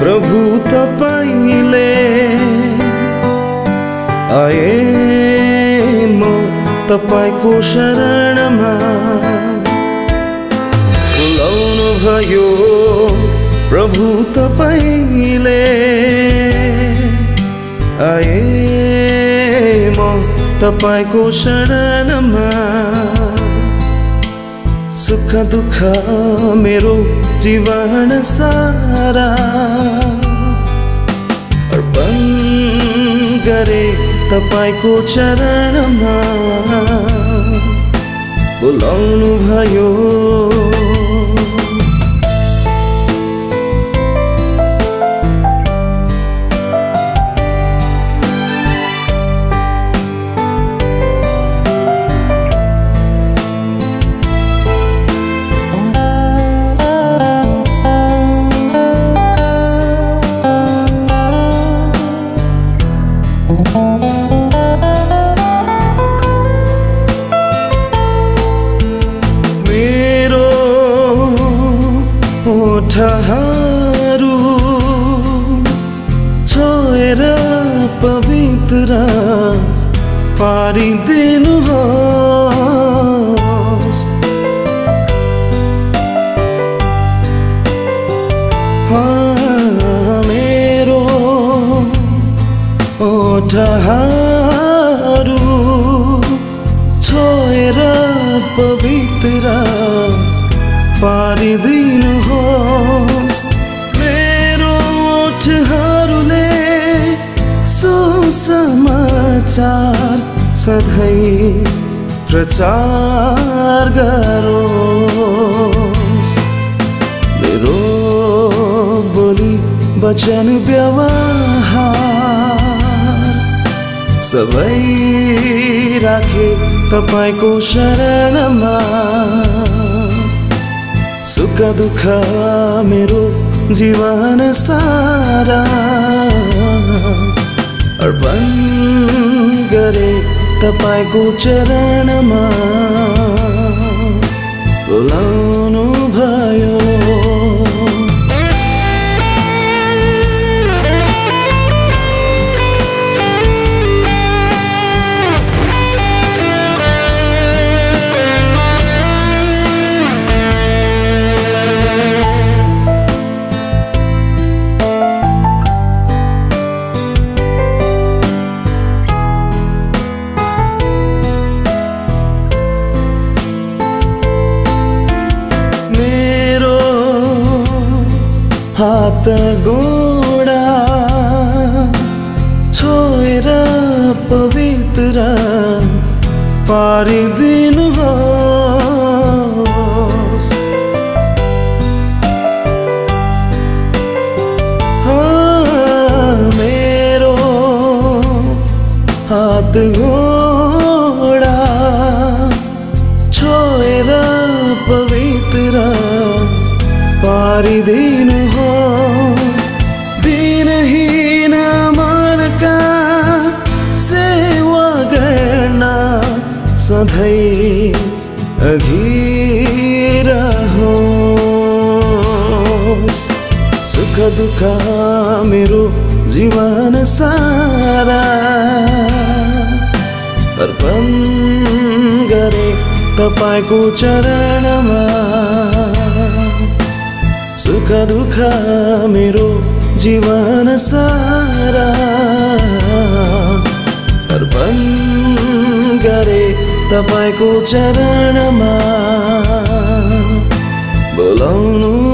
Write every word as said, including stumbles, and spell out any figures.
प्रभु तपाईले आए म तपाईको शरणमा बोलाउनु भयो प्रभु तपाईले आए म तपाईको शरणमा सुख दुख मेरो जीवन सारा अर्पण गरे तपाईको चरणमा बोलाउनु भयो मेरो ओठहरू छोएर पवित्र पारिदिनुहोस्। मेरो ओठहरू छोएर पवित्र पारिदिनुहोस्। मेरो ओठहरूले सुसमाचार सधैँ प्रचार गरोस्। मेरो बोली वचन व्यवहार सबै राखे तपाईको शरणमा सुख दुख मेरो जीवन सारा अर्पण गरे तपाईको चरणमा बोलाउनु भयो। हात गोडा छोएर पवित्र पारिदिनुहोस्। मेरो हात गोडा छोएर पवित्र पारिदिनुहोस्। दिनहीन मनका सेवा गर्न सधैँ अघि रहोस्। सुख दुख मेरो जीवन सारा अर्पण गरे तपाईको चरणमा सुख दुख मेरो जीवन सारा अर्पण गरे तपाईको चरणमा बोलाउनु